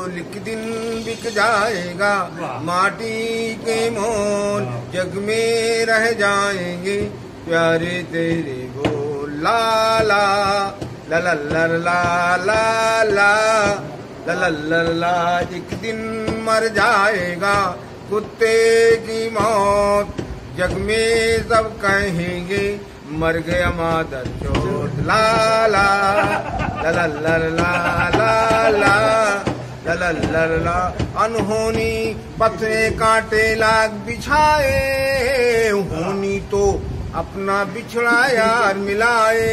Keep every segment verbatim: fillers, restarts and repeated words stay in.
एक दिन बिक जाएगा, माटी के मोल जग में रह जाएंगे, प्यारे तेरे बोल ला ला ला ला ला ला ला ला ला ला ला। एक दिन मर जाएगा कुत्ते की मौत, जग में सब कहेंगे मर गया मादर चोद ला ला ला ला ला ला ला ला ला ला ला। अनहोनी पत्थरे कांटे लाग बिछाए, होनी तो अपना बिछड़ा यार मिलाए।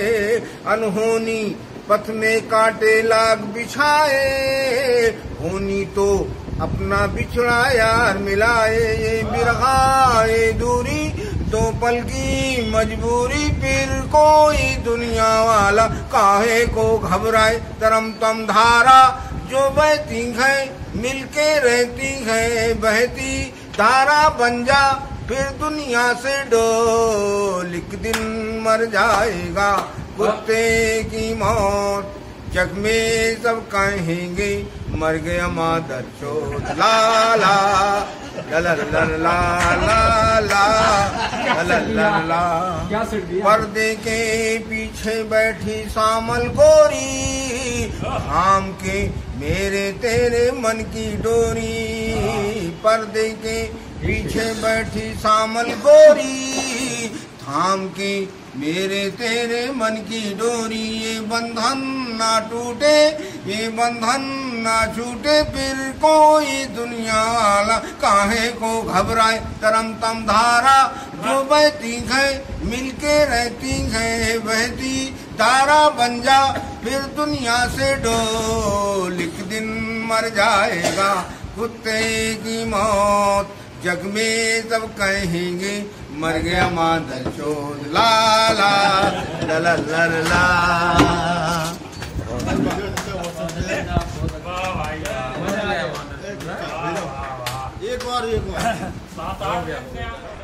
अनहोनी पथ में कांटे लाग बिछाए, होनी तो अपना बिछड़ा यार मिलाए। ये बिरहाए दूरी दो पल की मजबूरी, फिर कोई दुनिया वाला काहे को घबराए। तरम तम धारा जो बहती है मिलके रहती है, बहती धारा बन जा फिर दुनिया से डोल। एक दिन मर जाएगा कुत्ते की मौत, जग में सब कहेंगे मर गया मादर चोद ला ला ला ला ला ला ला ला ला ला। पर्दे के पीछे बैठी सामल गोरी, थाम के मेरे तेरे मन की डोरी। पर्दे के पीछे बैठी सामल गोरी, थाम के मेरे तेरे मन की डोरी। ये बंधन ना टूटे, ये बंधन ना छूटे, फिर कोई दुनिया वाला काहे को घबराए। तरम तम धारा जो बहती है मिलके रहती है, बहती धारा बन जा फिर दुनिया से डोल। एक दिन मर जाएगा कुत्ते की मौत, जग में सब कहेंगे मर गया मादर चोद ला ला ला ला ला ला। एक बार एक बार